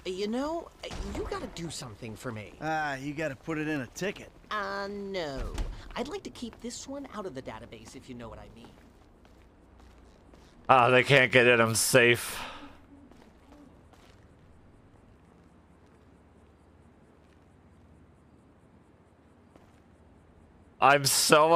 You know, you gotta do something for me. You gotta put it in a ticket. No. I'd like to keep this one out of the database, if you know what I mean. Ah, they can't get in. I'm safe. I'm so